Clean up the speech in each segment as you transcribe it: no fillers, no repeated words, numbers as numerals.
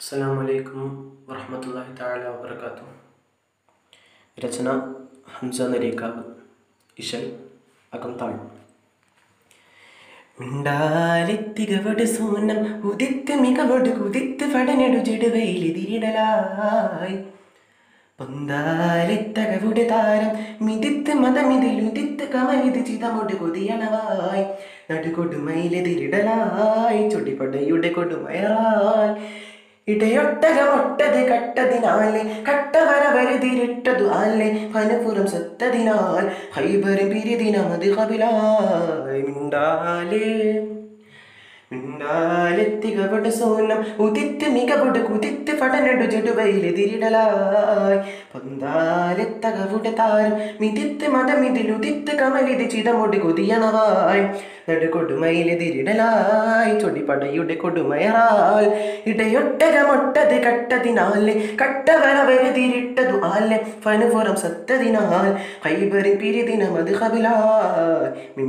अस्सलामुअलैकुम വറഹ്മത്തുള്ളാഹി തആല വബറകാതുഹു. രചന ഹംസ നരീക്കാവ്. ഇശൽ അകംതാൾ. മിണ്ടാലെത്തികവട് സോനം ഉദിത്ത് മികവട് കുതിത്ത് പടനെടു ജടുവയിലെതിരിടലായി പൊന്താലെത്തകവുടെ താരം മിതിത്ത് മതമിതിലുദിത്ത് കമലിത് ചിതമൊട് കൊതിയണവായി നടുകൊടുമയിലെതിരിടലായി ചൊടിപടയുടെ കൊടുമയറാൽ ഇടയൊട്ടകമൊട്ടത് കട്ടതിനാലെ കട്ടവര വരുതിരിട്ടതു ആലെ ഫനപുരം സത്തതിനാൽ ഹൈബറും പിരിദിനമത് കപിലായി മിണ്ടാലെത്തികവട് സോനം ഉദിത്ത് മികവട് കുതിത്ത് പടനെടു ജടുവയിലെതിരിടലായി പൊന്താലെത്തകവുടെ താരം മിതിത്ത് മതമിതിലുദിത്ത് കമലിത് ചിതമൊട് കൊതിയണവായി നടുകൊടുമയിലെതിരിടലായി ചൊടിപടയുടെ കൊടുമയറാൽ ഇടയൊട്ടകമൊട്ടത് കട്ടതിനാലെ കട്ടവര വരുതിരിട്ടതു ആലെ ഫനുപുറം സത്തതിനാൽ ഹൈബറിൻ പിരിദിനമത് കപിലായി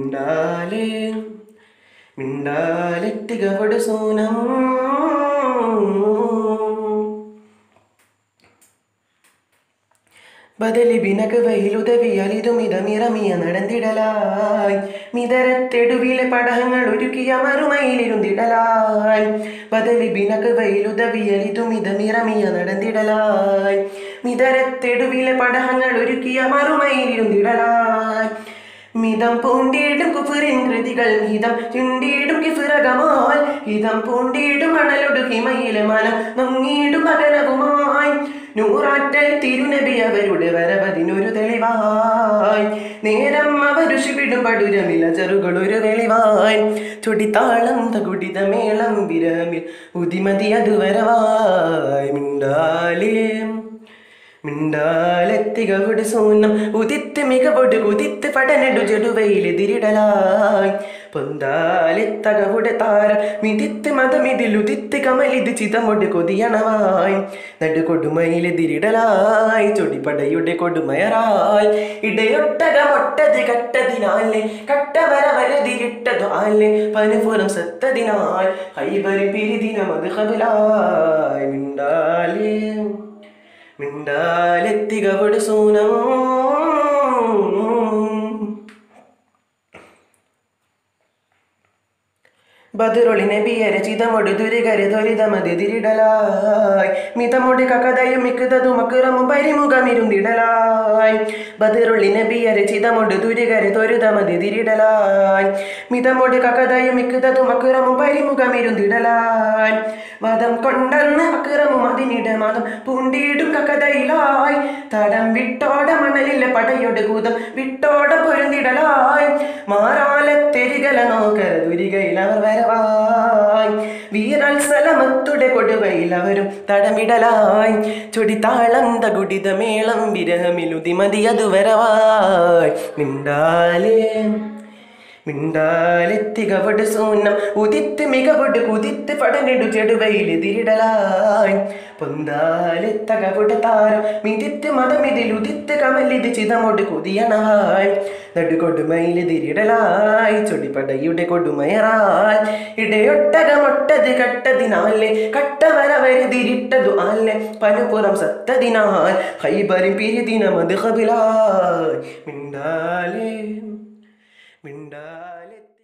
മിണ്ടാലെത്തികവട് സോനം. ബദലി ബിനക്ക് വെയിലുദവിയലിതുമിതമിറമിയ നടന്നിടലായി മിതരത്തെടുവിലെ പടഹങ്ങൾ ഒരുക്കിയ മറുമയിലിരുന്നിടലായി ബദലി ബിനക്ക് വെയിലുദവിയലിതുമിതമിറമിയ നടന്നിടലായി മിതരത്തെടുവിലെ പടഹങ്ങൾ ഒരുക്കിയ മറുമയിലിരുന്നിടലായി മിതം പൂണ്ടിടും കുഫറിൻ കൃതികൾ ഹിതം ചുണ്ടിടും കിഫിറകമാൽ ഹിതം പൂണ്ടിടും അണലൊടു ഹിമയിലെ മനം നൊങ്ങിയിടും അകലവുമായി നൂറാറ്റൽ തിരുനബി അവരുടെ വരവതിനൊരു തെളിവായി നേരം അവരുഷിവിടും പടുരമില്ല ചെറുകളൊരു വെളിവായി ചൊടിത്താളം തകുടിത മേളം വിരമിൽ ഉദിമതി അത് വരവായി മിണ്ടാലെത്തികവട് സോനം ഉദിത്ത് മികവട് കുതിത്ത് പടനെടു ജടുവയിലെതിരിടലായി പൊന്താലെത്തകവുടെ താരം മിതിത്ത് മതമിതിലുദിത്ത് കമലിത് ചിതമൊട് കൊതിയണവായി നടുകൊടുമയിലെതിരിടലായി ചൊടിപടയുടെ കൊടുമയറാൽ ഇടയൊട്ടകമൊട്ടത് കട്ടതിനാലെ കട്ടവര വരതിരിട്ടതു ആലെ പനുപുറം സത്തതിനാൽ ഹൈബറി പിരിദിനമത് കപിലായി മിണ്ടാലെത്തികവട് സോനം. ബദറുളി നബിയെ രചിതമൊട് ദുരികരെ ത്വരിതമതിരിടലായി മിതമൊട് കകതയും മിക്കുതതും അക്രമും പരിമുഖമിരുന്നിടലായി ബദറുളി നബിയെ രചിതമൊട് ദുരികരെ ത്വരിതമതിരിടലായി മിതമൊട് കകതയും മിക്കുതതും അക്രമും പരിമുഖമിരുന്നിടലായി മതം കൊണ്ടെന്ന് അക്രമും അതിനിട മതം പൂണ്ടിടും കകതയിലായി തടം വിട്ടോട മണലിലെ പടയൊട് കൂതം വിട്ടോട പൊരുന്നിടലായി മാറാലത്തെരികല നോക്കര ദുരികയിലവർ വരവായി വീരാൽ സലമത്തുടെ കൊടുവയിൽ അവരും തടമിടലായി ചൊടിത്താളം തകുടിത മേളം വിരഹമിലുതിമതി അത് വരവായി മിണ്ടാലെത്തികവട് സോനം ഉദിത്ത് മികവട് കുതിത്ത് പടനെടു ജടുവയിലെതിരിടലായി പൊന്താലെത്തകവുടെ താരം മിതിത്ത് മതമിതിലുദിത്ത് കമലിത് ചിതമൊട് കൊതിയണവായി നടുകൊടുമയിലെതിരിടലായി ചൊടിപടയുടെ കൊടുമയറാൽ ഇടയൊട്ടകമൊട്ടത് കട്ടതിനാലെ കട്ടവര വരുതിരിട്ടതു ആലെ പനുപുറം സത്തതിനാൽ ഹൈബറിൻ പിരിദിനമത് കപിലായി മിണ്ടാലെ